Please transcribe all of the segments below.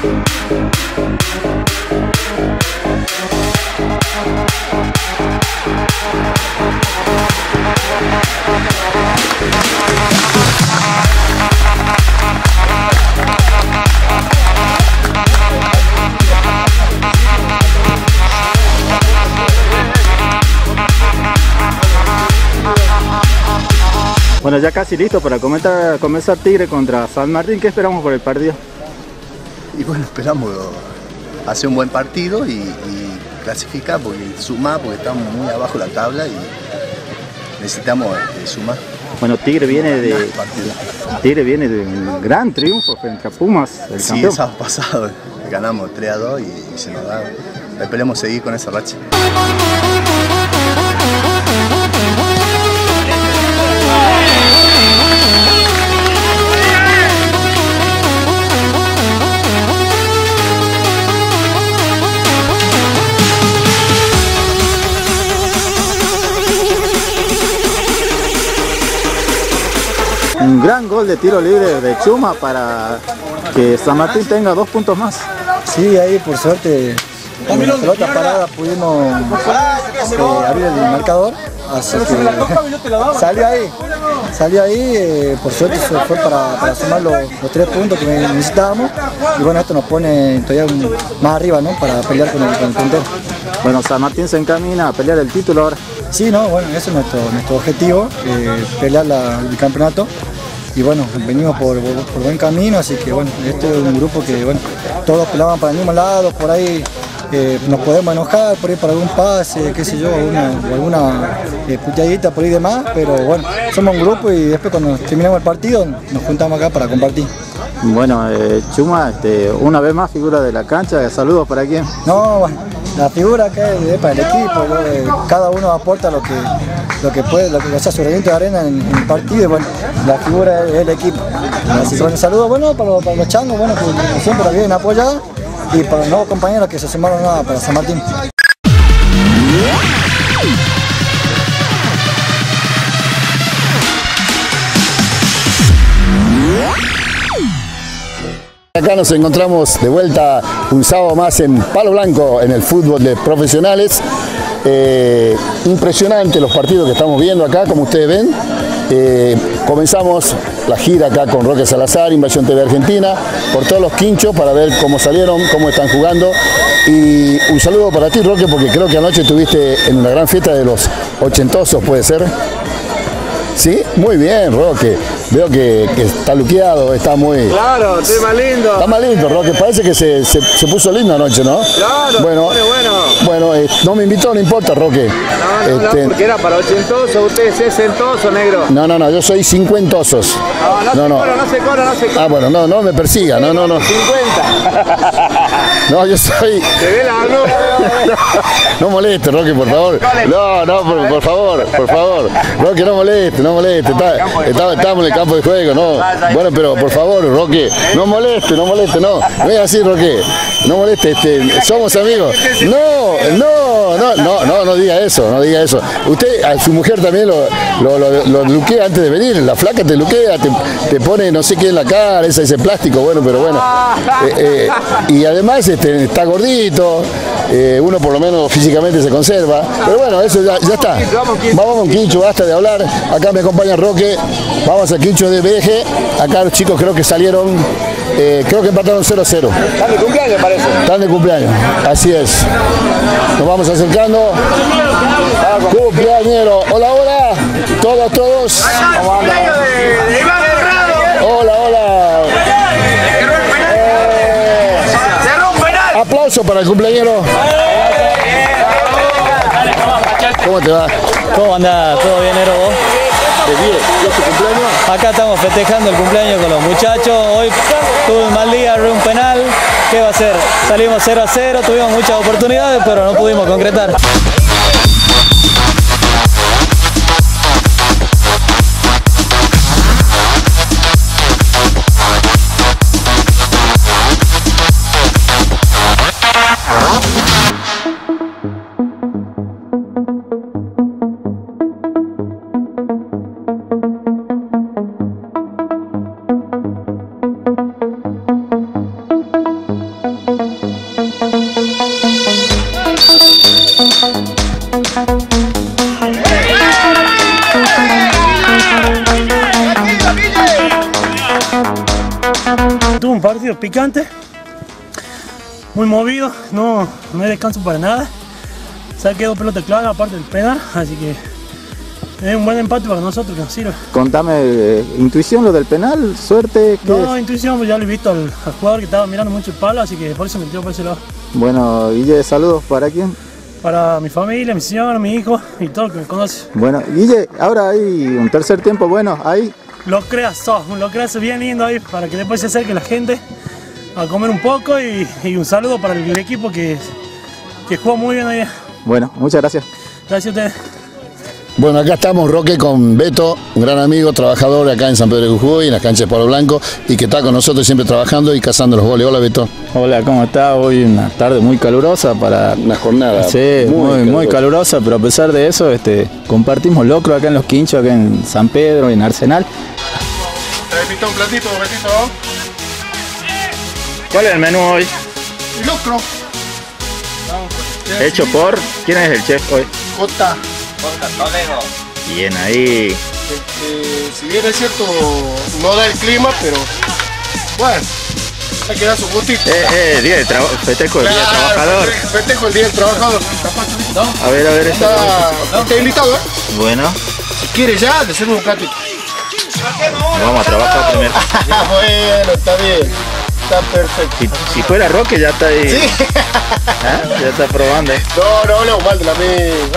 Bueno, ya casi listo para comenzar Tigre contra San Martín. ¿Qué esperamos por el partido? Y bueno, esperamos hacer un buen partido y clasificar, porque sumar, porque estamos muy abajo de la tabla y necesitamos sumar. Bueno, Tigre viene de un gran triunfo frente a Pumas, el campeón. Sí, el sábado pasado ganamos 3-2 y se nos da. Esperemos seguir con esa racha. Un gran gol de tiro libre de Chuma para que San Martín tenga 2 puntos más. Sí, ahí por suerte con la pelota parada pudimos abrir el marcador, así que salió ahí, por suerte se fue para sumar los 3 puntos que necesitábamos y bueno, esto nos pone todavía más arriba, ¿no? Para pelear con el puntero. Bueno, San Martín se encamina a pelear el título ahora. Sí, no, bueno, ese es nuestro objetivo, pelear el campeonato. Y bueno, venimos por buen camino, así que bueno, este es un grupo que bueno, todos pelaban para el mismo lado, por ahí nos podemos enojar, por ahí para algún pase, qué sé yo, alguna puteadita por ahí demás, pero bueno, somos un grupo y después cuando terminamos el partido nos juntamos acá para compartir. Bueno, Chuma, una vez más figura de la cancha, saludos para quién. No, bueno, la figura acá es para el equipo, cada uno aporta lo que puede, lo que sea su granito de arena en el partido y bueno, la figura es el equipo. Así que bueno, saludos bueno, para los changos, bueno, que siempre la vienen a apoyar y para los nuevos compañeros que se sumaron para San Martín. Acá nos encontramos de vuelta un sábado más en Palo Blanco en el fútbol de profesionales. Impresionante los partidos que estamos viendo acá, como ustedes ven. Comenzamos la gira acá con Roque Salazar, Invasión TV Argentina, por todos los quinchos para ver cómo salieron, cómo están jugando. Y un saludo para ti, Roque, porque creo que anoche estuviste en una gran fiesta de los ochentosos, ¿puede ser? ¿Sí? Muy bien, Roque. Veo que está luqueado, está muy... Claro, está más lindo. Está más lindo, Roque. Parece que se puso lindo anoche, ¿no? Claro, bueno. No me invitó, no importa, Roque. No, porque era para ochentoso, usted es sesentoso, negro. No, yo soy cincuentosos. No se cobra. Ah, bueno, no me persiga, no. 50. No, yo soy... ¿Te ve la mano? No moleste, Roque, por favor. No, por favor. Roque, no moleste. Estamos en el campo de juego, no. Bueno, pero por favor, Roque, no moleste, no. No es así, Roque. No moleste, somos amigos. No diga eso. Usted, a su mujer también lo luquea antes de venir. La flaca te luquea, te pone no sé qué en la cara, ese plástico, bueno. Y además está gordito. Uno por lo menos físicamente se conserva, pero bueno, eso ya está. Vamos con Quincho, basta de hablar. Acá me acompaña Roque, vamos a Quincho de BG. Acá los chicos creo que salieron, creo que empataron 0-0. Están de cumpleaños, parece. Están de cumpleaños, así es. Nos vamos acercando. Cumpleañero, hola, todos. Hola. Aplauso para el cumpleañero. ¿Cómo te va? ¿Cómo andás? ¿Todo bien, Nero, vos? ¿Y tu cumpleaños? Acá estamos festejando el cumpleaños con los muchachos. Hoy tuve un mal día, un penal. ¿Qué va a ser? Salimos 0-0, tuvimos muchas oportunidades, pero no pudimos concretar. partido picante, muy movido, no hay descanso para nada. Saqué 2 pelotas claras aparte del penal, así que es un buen empate para nosotros que nos sirve. Contame, intuición lo del penal, suerte. No, intuición, pues ya lo he visto al jugador que estaba mirando mucho el palo, así que por eso me tiró por ese lado. Bueno, Guille, saludos, ¿para quién? Para mi familia, mi señora, mi hijo y todo el que me conoce. Bueno, Guille, ahora hay un tercer tiempo bueno, ahí. Lo creas bien lindo ahí para que después se acerque la gente a comer un poco y un saludo para el equipo que jugó muy bien ahí. Bueno, muchas gracias. Gracias a ustedes. Bueno, acá estamos Roque con Beto, un gran amigo, trabajador acá en San Pedro de Jujuy, en las canchas de Pueblo Blanco, y que está con nosotros siempre trabajando y cazando los goles. Hola, Beto. Hola, ¿cómo está? Hoy una tarde muy calurosa para... Una jornada sí, muy calurosa, pero a pesar de eso compartimos locro acá en Los Quinchos, acá en San Pedro, en Arsenal. ¿Te invitó un platito, Betito? ¿Cuál es el menú hoy? Locro. Hecho por... ¿Quién es el chef hoy? Jota. Bien ahí. Si bien es cierto, no da el clima, pero bueno, hay que dar su gustito. Día de trabajo, festejo el Día del Trabajador. Festejo el Día del Trabajador. A ver, Está invitado, ¿eh? Bueno, Si quiere ya, le sirve un platito. vamos a trabajar primero. Bueno, está bien. Está perfecto. Si fuera Roque ya está ahí. Sí. ¿Ah? Ya está probando. No hablamos mal del amigo.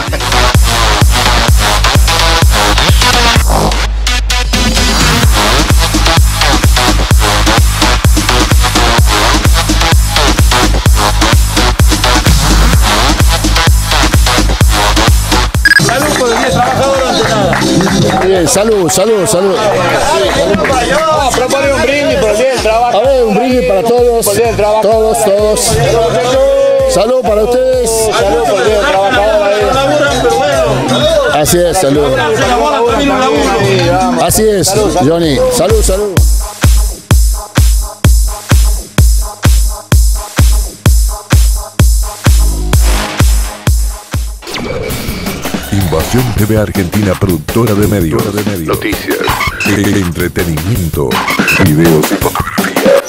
Salud por el Día del Trabajador ante nada. Bien, salud. Propone un brindis por el Día del Trabajo. A ver, un brindis para todos. Todos. Salud para ustedes. Salud por el Día del Trabajador. Así es, salud. Así es, Johnny. Salud. Invasión TV Argentina, productora de medios. Noticias, entretenimiento, videos y fotografías.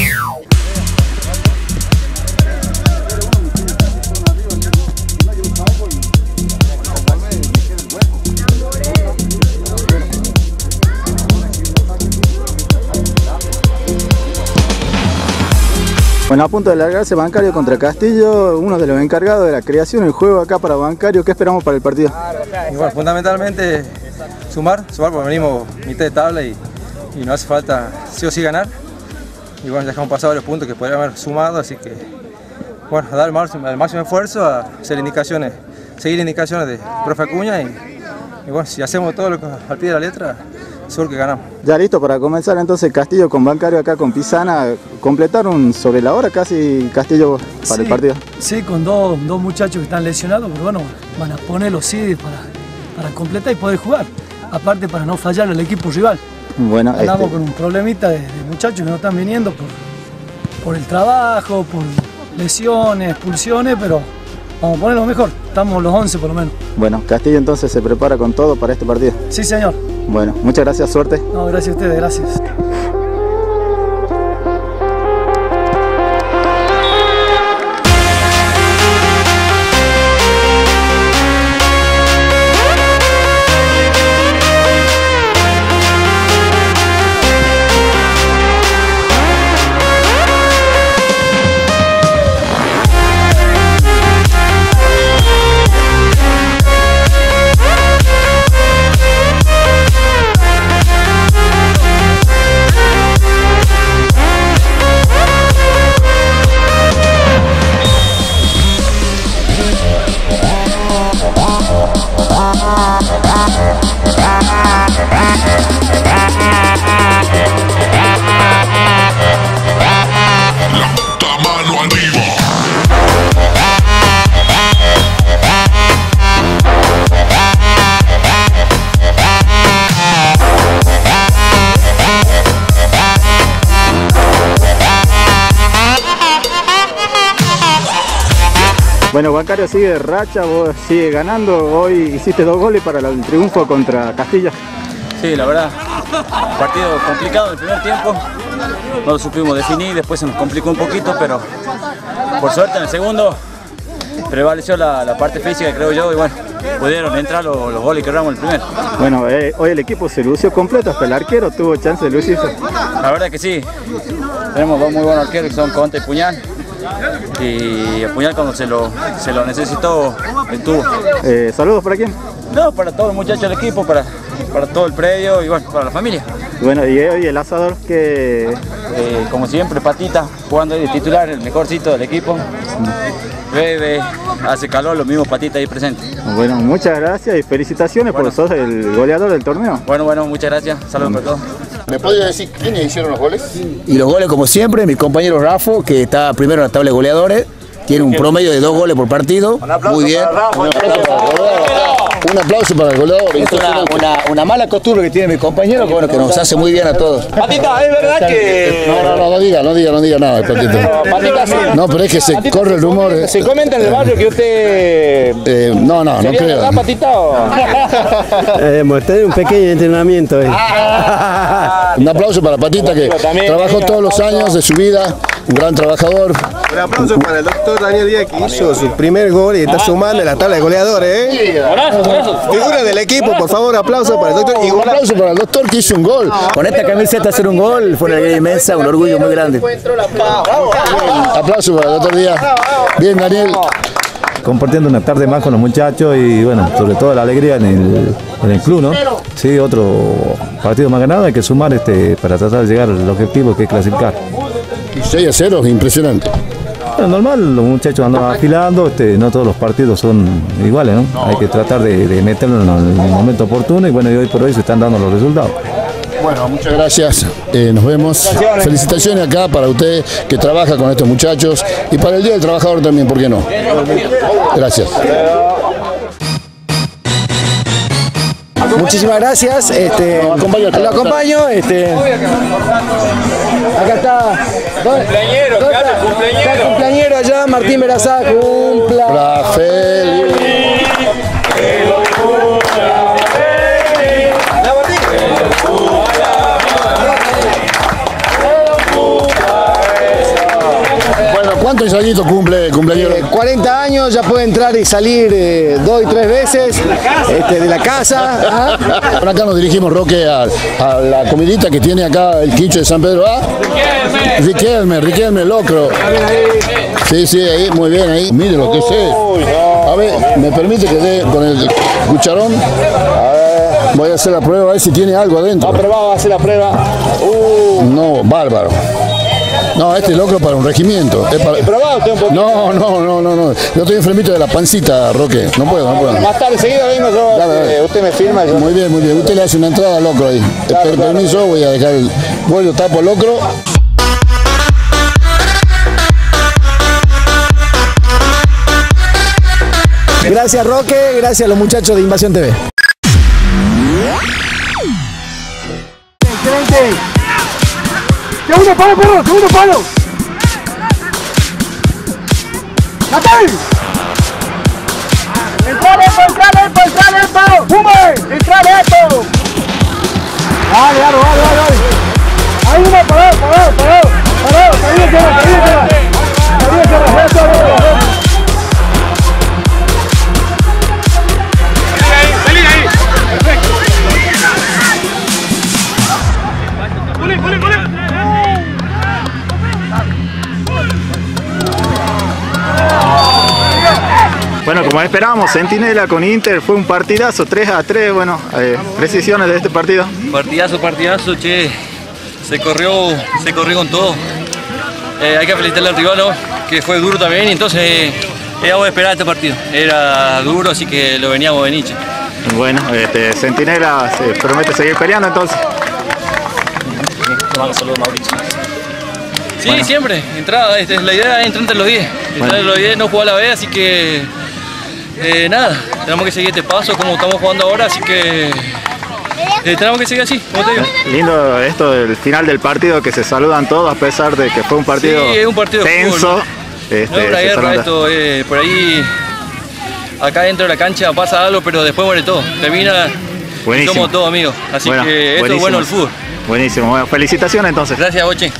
Bueno, a punto de largarse Bancario contra Castillo, uno de los encargados de la creación del juego acá para Bancario. ¿Qué esperamos para el partido? Y bueno, fundamentalmente sumar porque venimos mitad de tabla y nos hace falta sí o sí ganar. Y bueno, ya dejamos pasado los puntos que podrían haber sumado, así que bueno, a dar el máximo esfuerzo, a seguir indicaciones de profe Acuña y bueno, si hacemos todo lo que al pie de la letra, seguro que ganamos. Ya listo para comenzar entonces Castillo con Bancario acá con Pisana. Completaron sobre la hora casi Castillo para el partido. Sí, con dos muchachos que están lesionados, pero bueno, van a poner los CDs para completar y poder jugar. Aparte para no fallar al equipo rival. Bueno, andamos con un problemita de muchachos que no están viniendo por el trabajo, por lesiones, expulsiones, pero vamos a poner lo mejor. Estamos los 11 por lo menos. Bueno, Castillo entonces se prepara con todo para este partido. Sí, señor. Bueno, muchas gracias, suerte. No, gracias a ustedes, gracias. Bueno, Bancario sigue de racha, vos sigue ganando. Hoy hiciste 2 goles para el triunfo contra Castillo. Sí, la verdad, partido complicado en el primer tiempo. no lo supimos definir, después se nos complicó un poquito, pero por suerte en el segundo prevaleció la parte física, creo yo, y bueno, pudieron entrar los goles que erramos el primero. Bueno, hoy el equipo se lució completo, hasta el arquero tuvo chance de lucirse. La verdad que sí, tenemos dos muy buenos arqueros que son Conte y Puñal. Y el Puñal cuando se lo necesitó, estuvo. ¿Saludos para quién? No, para todos los muchachos del equipo, para todo el predio y bueno, para la familia. Bueno, y hoy el asador que... como siempre, Patita, jugando ahí de titular, el mejorcito del equipo. Bebe, hace calor, los mismos Patita ahí presentes. Bueno, muchas gracias y felicitaciones por sos el goleador del torneo. Bueno, muchas gracias. Saludos para todos. ¿Me podría decir quiénes hicieron los goles? Y los goles, como siempre, mi compañero Rafa, que está primero en la tabla de goleadores, tiene un promedio de 2 goles por partido. Muy bien. Un aplauso para el goleador. Es una mala costumbre que tiene mi compañero, que, bueno, que nos hace muy bien a todos. Patita, es verdad que... No diga nada, Patita. Patita, sí. No, pero es que se corre el rumor. Se comenta en el barrio que usted... No creo. ¿Verdad, Patita? Hemos tenido un pequeño entrenamiento ahí. Un aplauso para Patita, que trabajó todos los años de su vida, un gran trabajador. Un aplauso para el doctor Daniel Díaz, que hizo su primer gol y está sumando en la tabla de goleadores, Figura del equipo, por favor, aplauso para el doctor. Y un aplauso para el doctor que hizo un gol. Con esta camiseta hacer un gol fue una alegría inmensa, un orgullo muy grande. Aplauso para el doctor Díaz. Bien, Daniel. Compartiendo una tarde más con los muchachos y bueno, sobre todo la alegría en el club, ¿no? Sí, otro partido más ganado, hay que sumar para tratar de llegar al objetivo que es clasificar. Y 6-0, impresionante. Bueno, normal, los muchachos andan afilando, no todos los partidos son iguales, ¿no? Hay que tratar de meterlo en el momento oportuno y bueno, y hoy por hoy se están dando los resultados. Bueno, muchas gracias, nos vemos. Felicitaciones acá para usted que trabaja con estos muchachos y para el Día del Trabajador también, ¿por qué no? Gracias. Muchísimas gracias. Lo acompaño. Acá está. Está el cumpleañero allá, Martín Berazá, cumpla. Bueno, ¿cuántos añitos cumple cumpleaños? 40 años, ya puede entrar y salir 2 y 3 veces de la casa. Bueno, acá nos dirigimos, Roque, a la comidita que tiene acá el quincho de San Pedro. Riquelme, locro. Sí, ahí, muy bien, ahí. Mire lo que es. A ver, ¿me permite que dé con el cucharón? Voy a hacer la prueba, a ver si tiene algo adentro. Va a hacer la prueba. No, bárbaro. No, este es locro para un regimiento. ¿Probado usted un poquito? No. Yo estoy enfermito de la pancita, Roque. No puedo. Más tarde, seguido vengo yo. Dale. Usted me firma. Muy bien. Usted le hace una entrada al locro ahí. Permiso, voy a dejar el vuelo, tapo el locro. Gracias, Roque. Gracias a los muchachos de Invasión TV. ¡Segundo palo, perro! ¡Segundo palo! ¡Natal! ¡Entrale, entrale! ¡Fume! ¡Entrale esto! ¡Dale! ¡Ahí uno! ¡Parado! ¡Salí ahí! ¡Perfecto! ¡Pule! Bueno, como esperábamos, Centinela con Inter fue un partidazo, 3-3, bueno, precisiones de este partido. Partidazo, che, se corrió con todo. Hay que felicitarle al rival, ¿no? Que fue duro también, y entonces íbamos a esperar este partido. Era duro, así que lo veníamos de Nietzsche. Bueno, Centinela se promete seguir peleando entonces. Saludos, Mauricio. Sí, bueno. Siempre, la idea es entrar entre los 10. Entrar entre los 10, no jugar a la B, así que nada, tenemos que seguir este paso como estamos jugando ahora, así que tenemos que seguir así, como te digo. Lindo esto del final del partido, que se saludan todos a pesar de que fue un partido, sí, es un partido tenso. No es una guerra esto, por ahí, acá dentro de la cancha pasa algo, pero después muere todo. Termina y somos todos amigos, así que esto es bueno el fútbol. Buenísimo, bueno, felicitaciones entonces. Gracias, Bochi.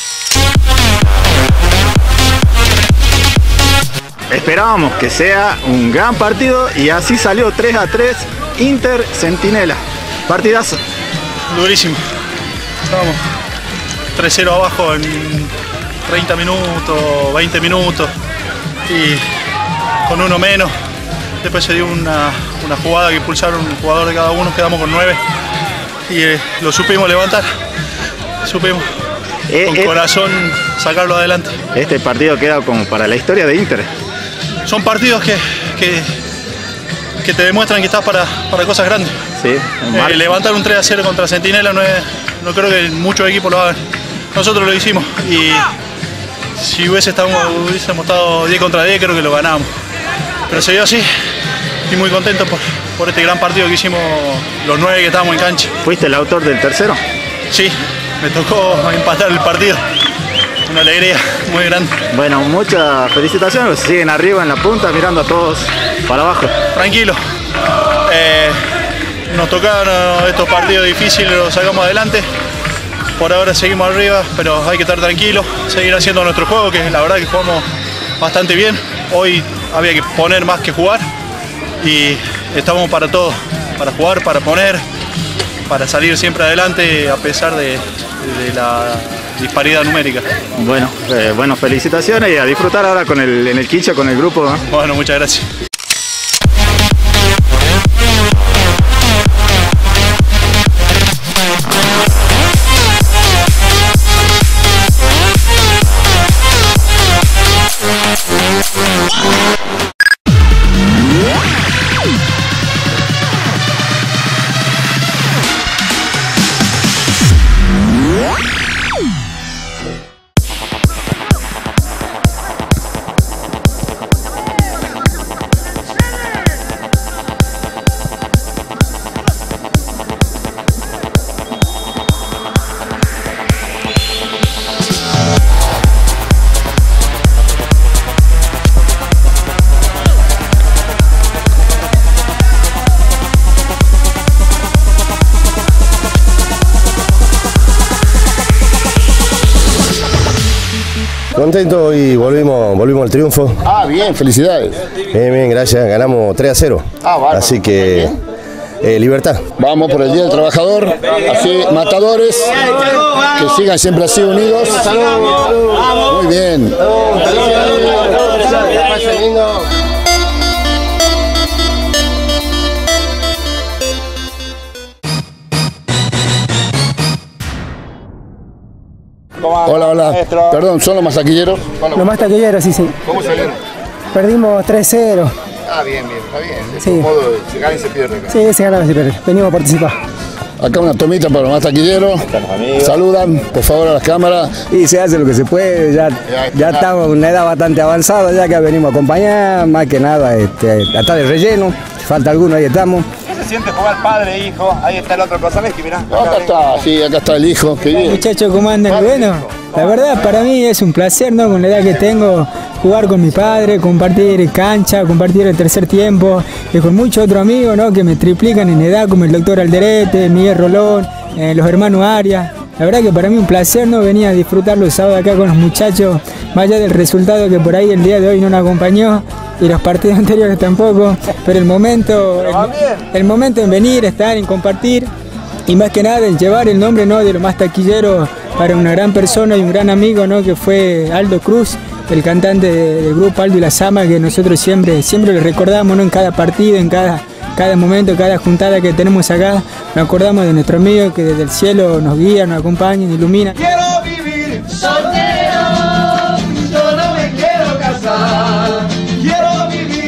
Esperábamos que sea un gran partido y así salió 3-3 Inter Centinela. Partidazo. Durísimo. Estábamos 3-0 abajo en 30 minutos, 20 minutos y con uno menos. Después se dio una jugada que impulsaron un jugador de cada uno, quedamos con 9 y lo supimos levantar. Supimos con corazón sacarlo adelante. Este partido queda como para la historia de Inter. Son partidos que te demuestran que estás para cosas grandes. Sí, levantar un 3-0 contra Centinela no creo que muchos equipos lo hagan. Nosotros lo hicimos y si hubiésemos estado 10 contra 10 creo que lo ganamos. Pero se dio así y muy contento por este gran partido que hicimos los 9 que estábamos en cancha. ¿Fuiste el autor del tercero? Sí, me tocó empatar el partido. Una alegría muy grande. Bueno, muchas felicitaciones, siguen arriba en la punta mirando a todos para abajo. Tranquilo, nos tocaron estos partidos difíciles, los sacamos adelante. Por ahora seguimos arriba, pero hay que estar tranquilos, seguir haciendo nuestro juego, que la verdad que jugamos bastante bien. Hoy había que poner más que jugar y estamos para todo, para jugar, para poner, para salir siempre adelante a pesar de la disparidad numérica. Bueno, felicitaciones y a disfrutar ahora en el quincho con el grupo, ¿no? Bueno, muchas gracias. Contento y volvimos al triunfo. Ah, bien, felicidades. Bien, gracias. Ganamos 3-0. Bárbaro. Así que libertad. Vamos por el Día del Trabajador. Así, matadores, que sigan siempre así unidos. Muy bien. Hola. Perdón, ¿son los más taquilleros? Los más taquilleros, sí. ¿Cómo salieron? Perdimos 3-0. Ah, bien, está bien. De Sí. todo modo, se gana y se pierde acá. Sí, se gana y se pierde. Venimos a participar. Acá una tomita para los más taquilleros. Saludan, por favor, a las cámaras. Y se hace lo que se puede, ya estamos en una edad bastante avanzada, ya que venimos a acompañar, más que nada, hasta de relleno. Si falta alguno, ahí estamos. ¿Qué se siente jugar padre e hijo? Ahí está el otro personaje, mirá. Acá está, sí, acá está el hijo. Qué bien. Muchachos, ¿cómo andan? Bueno, la verdad para mí es un placer, ¿no? Con la edad que tengo, jugar con mi padre, compartir cancha, compartir el tercer tiempo, y con muchos otros amigos, ¿no? Que me triplican en edad, como el doctor Alderete, Miguel Rolón, los hermanos Arias. La verdad que para mí un placer, ¿no? Venir a disfrutar los sábados acá con los muchachos, más allá del resultado que por ahí el día de hoy no nos acompañó y los partidos anteriores tampoco, pero el momento en venir, estar, en compartir y más que nada en llevar el nombre, ¿no? De lo más taquillero para una gran persona y un gran amigo, ¿no? Que fue Aldo Cruz, el cantante del grupo Aldo y la Sama, que nosotros siempre le recordamos, ¿no? En cada partido, en cada momento, cada juntada que tenemos acá, nos acordamos de nuestro amigo que desde el cielo nos guía, nos acompaña, nos ilumina. Quiero vivir soltero, yo no me quiero casar. Quiero vivir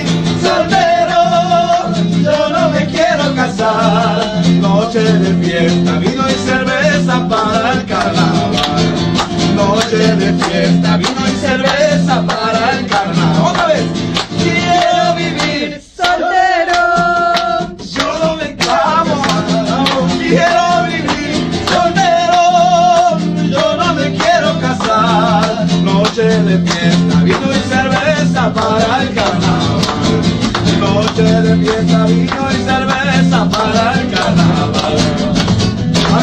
soltero, yo no me quiero casar. Noche de fiesta, vino y cerveza para el carnaval. Noche de fiesta, vino y cerveza para el carnaval. Otra vez. Quiero vivir soltero, yo no me quiero casar. Quiero vivir soltero, yo no me quiero casar. Noche de fiesta, vino y cerveza para el carnaval. Noche de fiesta, vino y cerveza para el carnaval.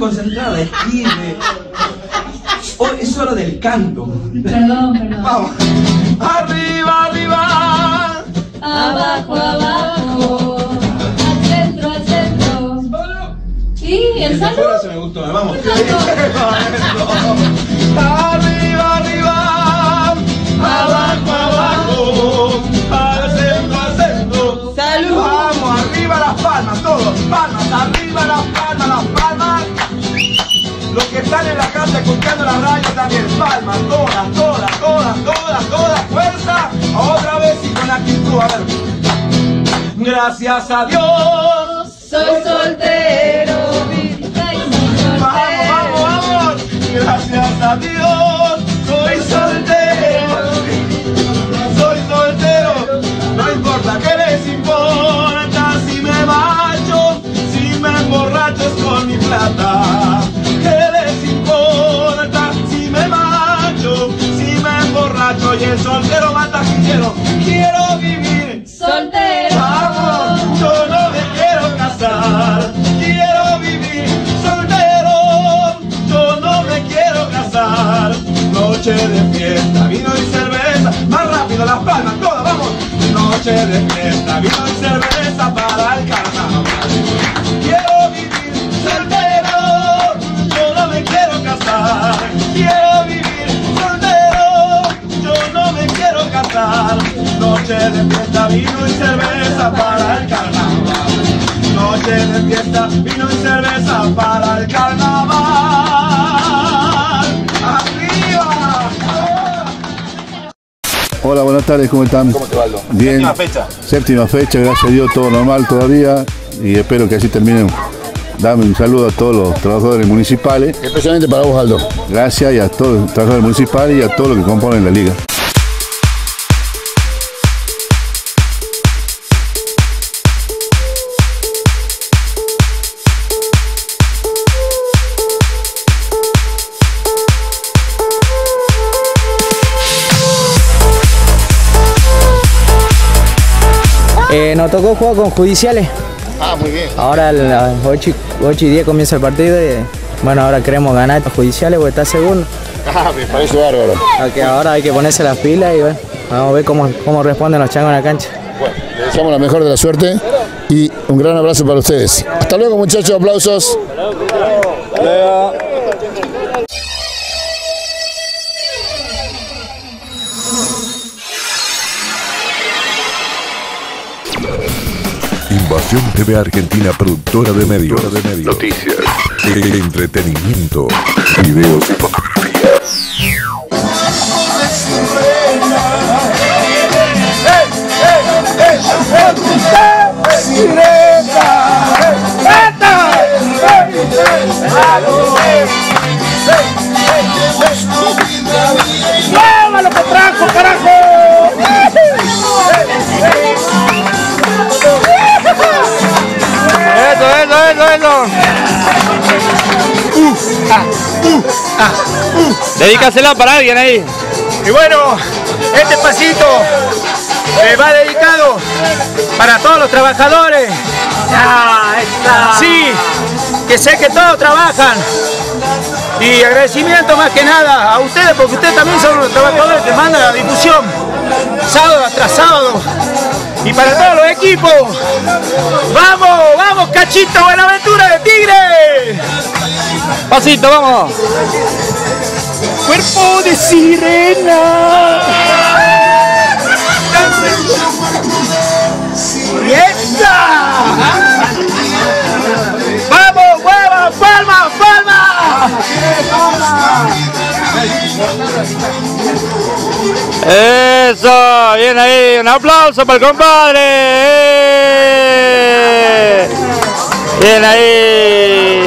concentrada, escribe. Hoy es hora del canto. Perdón. Vamos. Arriba, arriba. Abajo, abajo. Al centro, al centro. ¿Y el salto? Se me gustó, vamos. Arriba, arriba. Abajo, abajo. Al centro, al centro. Salud. Vamos, arriba las palmas, todos. Palmas, arriba las palmas, las palmas. Los que están en la casa escuchando la radio también, palmas, todas, fuerza, otra vez y con actitud, a ver. Gracias a Dios, soy soltero, virgen y soltero. Vamos, gracias a Dios, soy soltero, no importa qué les importa, si me macho, si me emborracho es con mi plata. Y el soltero mata quiero vivir soltero. Vamos, yo no me quiero casar, quiero vivir soltero, yo no me quiero casar. Noche de fiesta, vino y cerveza, más rápido las palmas, todas, vamos. Noche de fiesta, vino y cerveza para el carnaval. Quiero vivir soltero, yo no me quiero casar, quiero vivir. Noche de fiesta, vino y cerveza para el carnaval. Noche de fiesta, vino y cerveza para el carnaval. ¡Arriba! Hola, buenas tardes, ¿cómo están? ¿Cómo te va, Aldo? Bien. Séptima fecha. Séptima fecha, gracias a Dios, todo normal todavía. Y espero que así terminen. Dame un saludo a todos los trabajadores municipales. Especialmente para vos, Aldo. Gracias y a todos los trabajadores municipales y a todos los que componen la liga. Nos tocó jugar con Judiciales. Ah, muy bien. Ahora a las 8:10 comienza el partido y bueno, ahora queremos ganar a Judiciales porque está segundo. Ah, me parece bárbaro. Ahora hay que ponerse las pilas y bueno, vamos a ver cómo responden los changos en la cancha. Bueno, les deseamos la mejor de la suerte y un gran abrazo para ustedes. Hasta luego, muchachos, aplausos. Invasión TV Argentina, productora de medios. Noticias, entretenimiento, videos y fotografías. ¡Muévalo, potranco, carajo! Dedícasela para alguien ahí. Y bueno, este pasito va dedicado para todos los trabajadores. Sí, que sé que todos trabajan. Y agradecimiento más que nada a ustedes, porque ustedes también son los trabajadores que mandan la difusión sábado tras sábado. Y para todos los equipos, ¡vamos, vamos, Cachito, Buenaventura de Tigre! Pasito, vamos. Cuerpo de sirena. ¡Esa! ¡Vamos, hueva! ¡Palma, palma! Eso, bien ahí, un aplauso para el compadre. Bien ahí.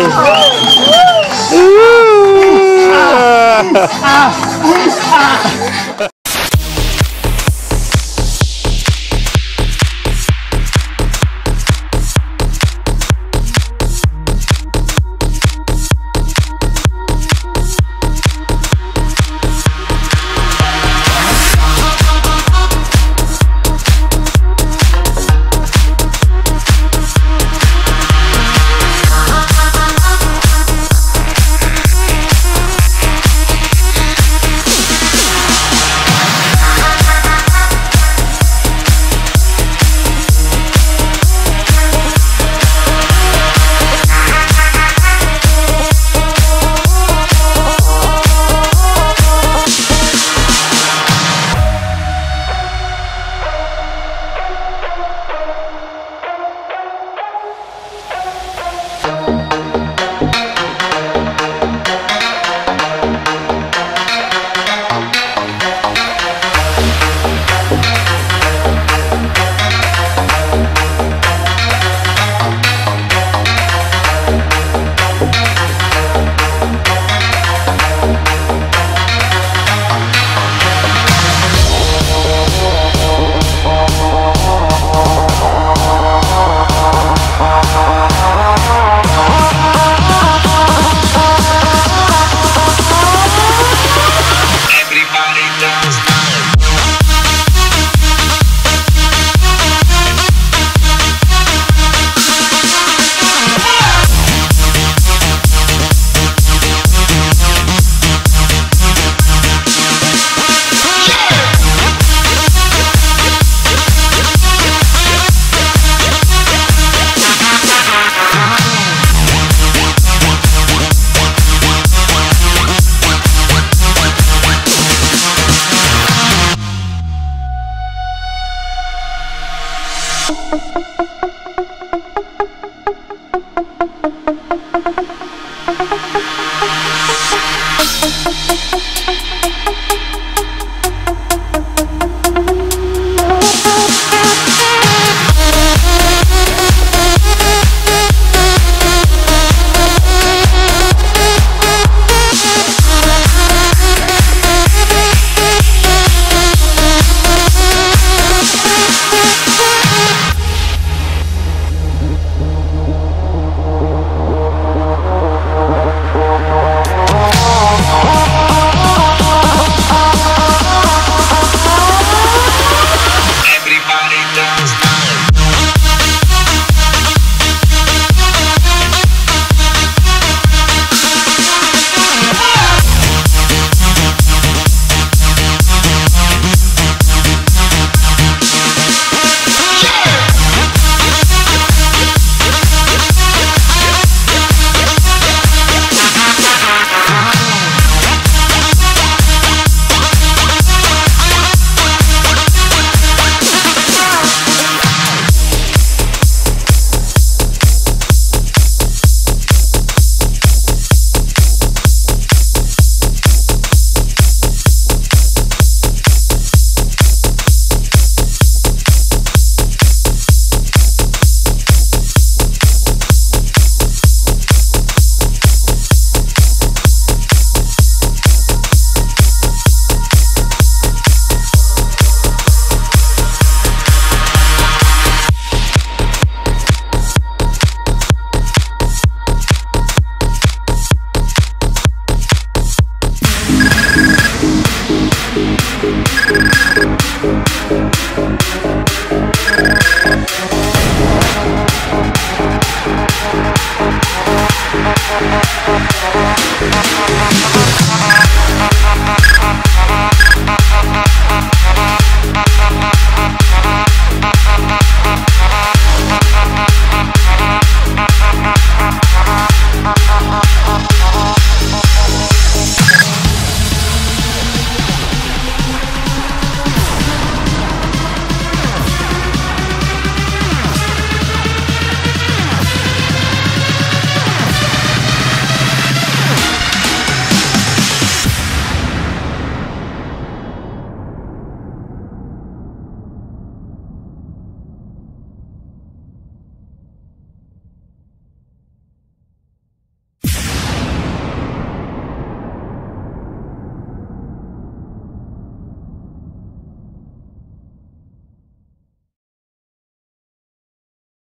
Thank you.